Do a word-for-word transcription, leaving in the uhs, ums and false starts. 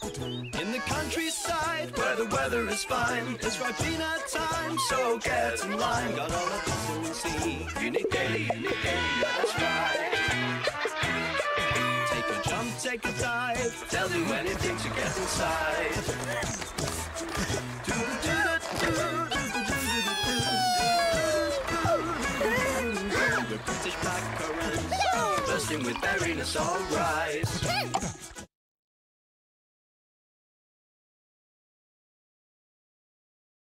In the countryside, where the weather is fine, it's Ribena time, so get in line. Got all of vitamin C, you need daily, you need daily, yeah, that's right. Take a jump, take a dive, tell you anything to get inside. The British blackcurrant, bursting with berryness, all rise.